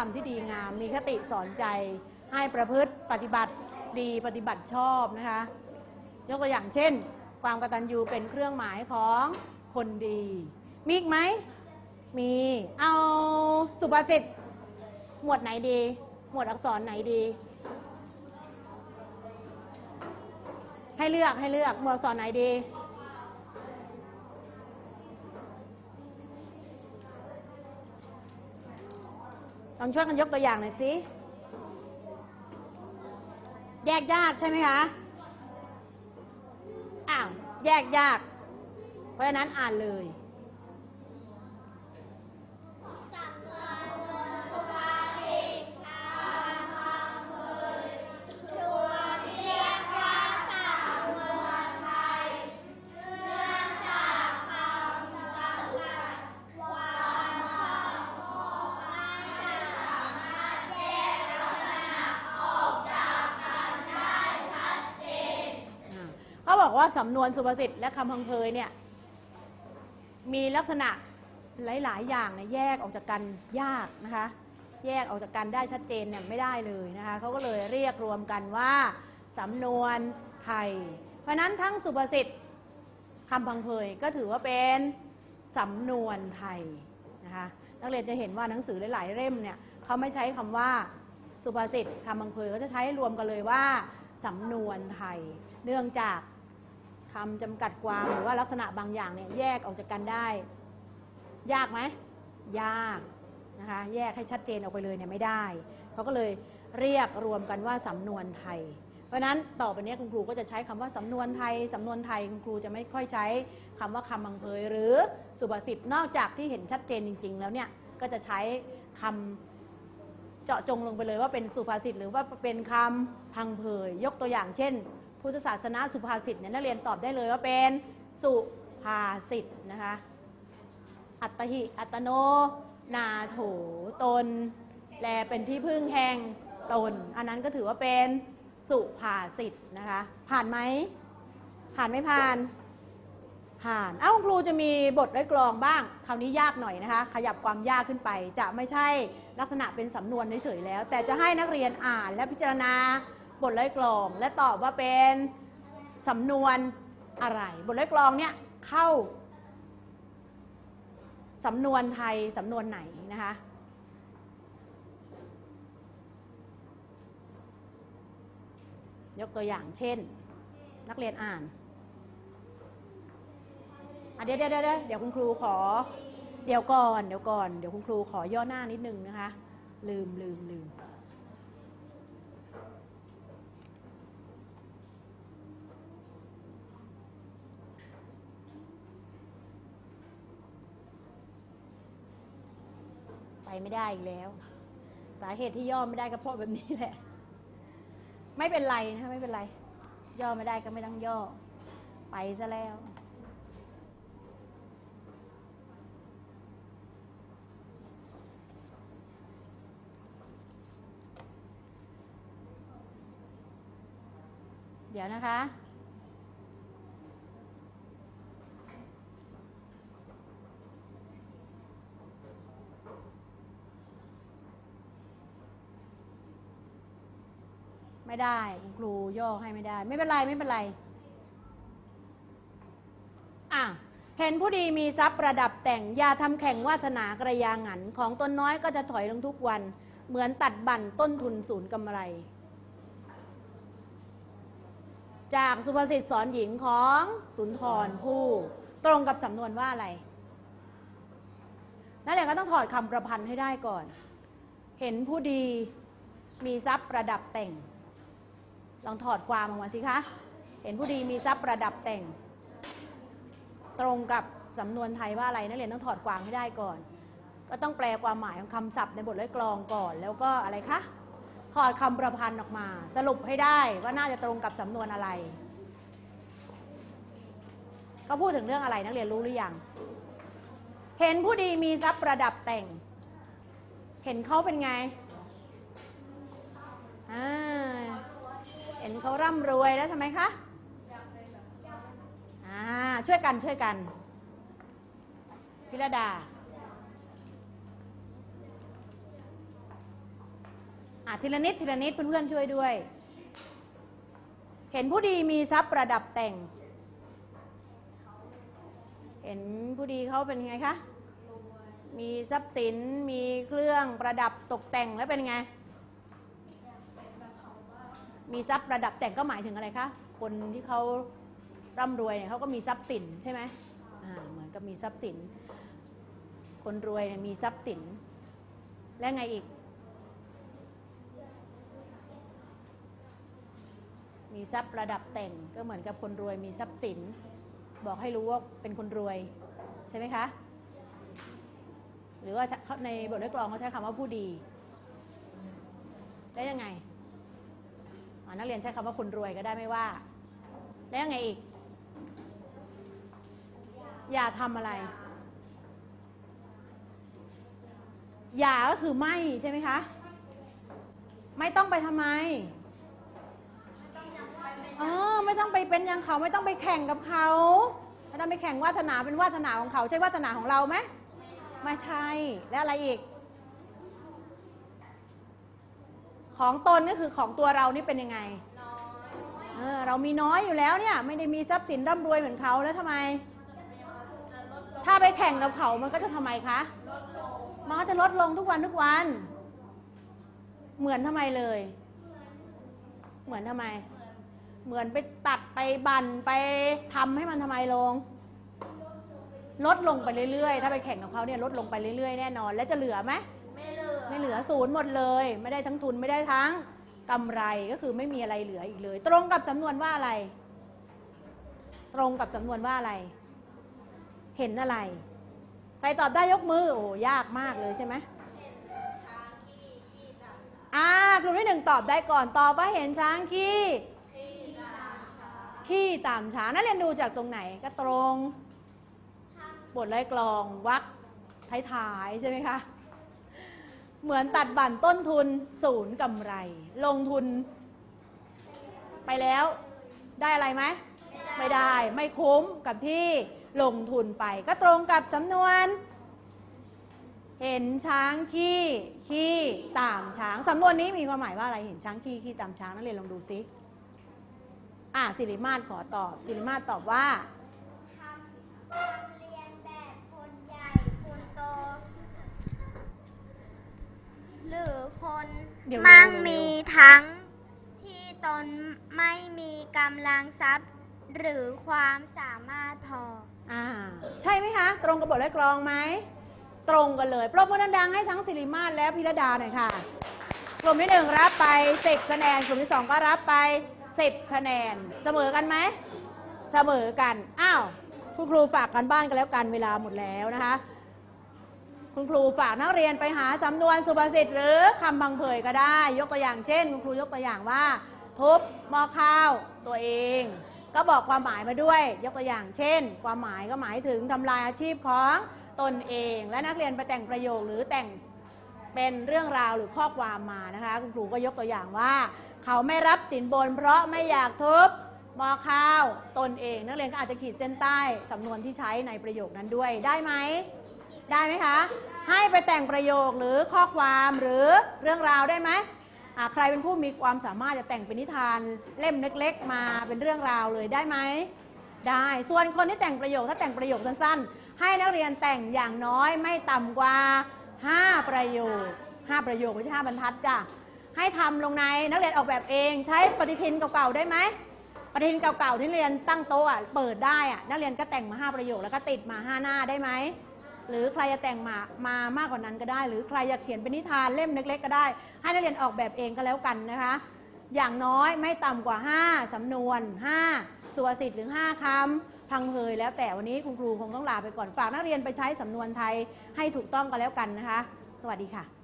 รมที่ดีงามมีคติสอนใจให้ประพฤติปฏิบัติดีปฏิบัติชอบนะคะยกตัวอย่างเช่นความกตัญญูเป็นเครื่องหมายของคนดีมีอีกไหมมีเอาสุภาษิตหมวดไหนดีหมวดอักษรไหนดีให้เลือกหมวดอักษรไหนดีลองช่วยกันยกตัวอย่างหน่อยสิแยกยากใช่ไหมคะอ้าวแยกยากเพราะฉะนั้นอ่านเลยเขาบอกว่าสำนวนสุภาษิตและคำพังเพยเนี่ยมีลักษณะหลายๆอย่างเนี่ยแยกออกจากกันยากนะคะแยกออกจากกันได้ชัดเจนเนี่ยไม่ได้เลยนะคะเขาก็เลยเรียกรวมกันว่าสำนวนไทยเพราะนั้นทั้งสุภาษิตคำพังเพยก็ถือว่าเป็นสำนวนไทยนะคะนักเรียนจะเห็นว่าหนังสือหลายๆเล่มเนี่ยเขาไม่ใช้คำว่าสุภาษิตคำพังเพยก็จะใช้รวมกันเลยว่าสำนวนไทยเนื่องจากคำจำกัดความหรือว่าลักษณะบางอย่างเนี่ยแยกออกจากกันได้ยากไหมยากนะคะแยกให้ชัดเจนออกไปเลยเนี่ยไม่ได้เขาก็เลยเรียกรวมกันว่าสำนวนไทยเพราะนั้นต่อไปนี้คุณครูก็จะใช้คำว่าสำนวนไทยสำนวนไทยคุณครูจะไม่ค่อยใช้คำว่าคำพังเพยหรือสุภาษิตนอกจากที่เห็นชัดเจนจริงๆแล้วเนี่ยก็จะใช้คำเจาะจงลงไปเลยว่าเป็นสุภาษิตหรือว่าเป็นคำพังเพยยกตัวอย่างเช่นพุทธศาสนาสุภาษิตเนี่ยนักเรียนตอบได้เลยว่าเป็นสุภาษิตนะคะอัตหิอัตโนนาโถตนแลเป็นที่พึ่งแห่งตนอันนั้นก็ถือว่าเป็นสุภาษิตนะคะผ่านไหมผ่านไม่ผ่านผ่านครูจะมีบทร้อยกลองบ้างคราวนี้ยากหน่อยนะคะขยับความยากขึ้นไปจะไม่ใช่ลักษณะเป็นสำนวนเฉยๆแล้วแต่จะให้นักเรียนอ่านและพิจารณาบทร้อยกลองและตอบว่าเป็นสำนวนอะไรบทร้อยกลองเนี่ยเข้าสำนวนไทยสำนวนไหนนะคะยกตัวอย่างเช่นนักเรียนอ่านเดี๋ยวคุณครูขอเดี๋ยวก่อนเดี๋ยวคุณครูขอย่อหน้านิดนึงนะคะลืมไปไม่ได้อีกแล้วสาเหตุที่ย่อไม่ได้ก็เพราะแบบนี้แหละไม่เป็นไรนะคะไม่เป็นไรย่อไม่ได้ก็ไม่ต้องย่อไปซะแล้วเดี๋ยวนะคะไม่ได้คุณครูย่อให้ไม่ได้ไม่เป็นไรเห็นผู้ดีมีทรัพย์ประดับแต่งอย่าทำแข่งวาสนากระยางันของตนน้อยก็จะถอยลงทุกวันเหมือนตัดบั่นต้นทุนศูนย์กำไรจากสุภาษิตสอนหญิงของสุนทรภู่ตรงกับสำนวนว่าอะไรนั่นแหละก็ต้องถอดคำประพันธ์ให้ได้ก่อนเห็นผู้ดีมีทรัพย์ประดับแต่งลองถอดความออกมาสิคะเห็นผู้ดีมีทรัพย์ประดับแต่งตรงกับสำนวนไทยว่าอะไรนักเรียนต้องถอดความให้ได้ก่อนก็ต้องแปลความหมายของคำศัพท์ในบทร้อยกลองก่อนแล้วก็อะไรคะถอดคำประพันธ์ออกมาสรุปให้ได้ว่าน่าจะตรงกับสำนวนอะไรเขาพูดถึงเรื่องอะไรนักเรียนรู้หรือยังเห็นผู้ดีมีทรัพย์ประดับแต่งเห็นเขาเป็นไงเห็นเขาร่ำรวยแล้วทำไมคะช่วยกันพิรดาทีละนิดทีละนิดเพื่อนๆช่วยด้วย เห็นผู้ดีมีทรัพย์ประดับแต่ง เห็นผู้ดีเขาเป็นไงคะมีทรัพย์สินมีเครื่องประดับตกแต่งแล้วเป็นไงมีทรัพย์ประดับแต่งก็หมายถึงอะไรคะคนที่เขาร่ำรวยเนี่ยเขาก็มีทรัพย์สินใช่ไหมเหมือนกับมีทรัพย์สินคนรวยเนี่ยมีทรัพย์สินและไงอีกมีทรัพย์ประดับแต่งก็เหมือนกับคนรวยมีทรัพย์สินบอกให้รู้ว่าเป็นคนรวยใช่ไหมคะหรือว่าในบทเรียกร้องเขาใช้คำว่าผู้ดีได้ยังไงนักเรียนใช้คำว่าคนรวยก็ได้ไม่ว่าแล้วยังไงอีกอย่าทำอะไรอย่าก็คือไม่ใช่ไหมคะไม่ต้องไปทำไมไม่ต้องไปเป็นอย่างเขาไม่ต้องไปแข่งกับเขาไม่ต้องไปแข่งวาสนาเป็นวาสนาของเขาใช่วาสนาของเราไหมไม่ใช่แล้วอะไรอีกของตนก็คือของตัวเรานี่เป็นยังไงเรามีน้อยอยู่แล้วเนี่ยไม่ได้มีทรัพย์สินร่ำรวยเหมือนเขาแล้วทำไมถ้าไปแข่งกับเขามันก็จะทำไมคะมันก็จะลดลงทุกวันทุกวันเหมือนทำไมเลยเหมือนทำไมเหมือนไปตัดไปบั่นไปทำให้มันทำไมลงลดลงไปเรื่อยๆถ้าไปแข่งกับเขาเนี่ยลดลงไปเรื่อยๆแน่นอนแล้วจะเหลือไหมไม่เหลือศูนย์หมดเลยไม่ได้ทั้งทุนไม่ได้ทั้งกำไรก็คือไม่มีอะไรเหลืออีกเลยตรงกับสำนวนว่าอะไรตรงกับสำนวนว่าอะไรเห็นอะไรใครตอบได้ยกมือโอ้ยากมากเลยใช่ไหมกลุ่มที่หนึ่งตอบได้ก่อนตอบว่าเห็นช้างขี้ตามช้างนักเรียนดูจากตรงไหนก็ตรงบทไล่กลองวรรคท้ายๆใช่ไหมคะเหมือนตัดบั่นต้นทุนศูนย์กำไรลงทุนไปแล้วได้อะไรไหมไม่ได้ไม่คุ้มกับที่ลงทุนไปก็ตรงกับสำนวนเห็นช้างขี้ตามช้างสำนวนนี้มีความหมายว่าอะไรเห็นช้างขี้ตามช้างนักเรียนลองดูสิสิริมาศขอตอบสิริมาศตอบว่าทำเรียนแบบคนใหญ่คนโตหรือคนมั่งมีทั้งที่ตนไม่มีกำลังทรัพย์หรือความสามารถพอใช่ไหมคะตรงกับบทและกลองไหมตรงกันเลยปรบมือดังๆให้ทั้งสิริมาศและพิรดาหน่อยค่ะกลุ่มที่1รับไป10คะแนนกลุ่มที่2ก็รับไป10คะแนนเสมอกันไหมเสมอกันคุณครูฝากกันบ้านกันแล้วกันเวลาหมดแล้วนะคะคุณครูฝากนักเรียนไปหาสำนวนสุภาษิตหรือคำพังเพยก็ได้ยกตัวอย่างเช่นคุณครูยกตัวอย่างว่าทุบหม้อข้าวตัวเองก็บอกความหมายมาด้วยยกตัวอย่างเช่นความหมายก็หมายถึงทำลายอาชีพของตนเองและนักเรียนไปแต่งประโยคหรือแต่งเป็นเรื่องราวหรือข้อความมานะคะคุณครูก็ยกตัวอย่างว่าเขาไม่รับสินบนเพราะไม่อยากทุบหม้อข้าวตนเองนักเรียนก็อาจจะขีดเส้นใต้สำนวนที่ใช้ในประโยคนั้นด้วยได้ไหมได้ไหมคะให้ไปแต่งประโยคหรือข้อความหรือเรื่องราวได้ไหมใครเป็นผู้มีความสามารถจะแต่งเป็นนิทานเล่มเล็กๆมาเป็นเรื่องราวเลยได้ไหมได้ส่วนคนที่แต่งประโยคถ้าแต่งประโยคสั้นๆให้นักเรียนแต่งอย่างน้อยไม่ต่ำกว่า5ประโยค5ประโยคไม่ใช่5บรรทัดจ้ะให้ทำลงในนักเรียนออกแบบเองใช้ปฏิทินเก่าๆได้ไหมปฏิทินเก่าๆที่เรียนตั้งโต๊ะเปิดได้นักเรียนก็แต่งมา5ประโยคแล้วก็ติดมา5หน้าได้ไหมหรือใครจะแต่งมามากกว่านั้นก็ได้หรือใครจะเขียนเป็นนิทานเล่มเล็กๆก็ได้ให้นักเรียนออกแบบเองก็แล้วกันนะคะอย่างน้อยไม่ต่ำกว่า5สำนวน5สุภาษิตหรือ5คำพังเพยแล้วแต่วันนี้คุณครูคงต้องลาไปก่อนฝากนักเรียนไปใช้สำนวนไทยให้ถูกต้องกันแล้วกันนะคะสวัสดีค่ะ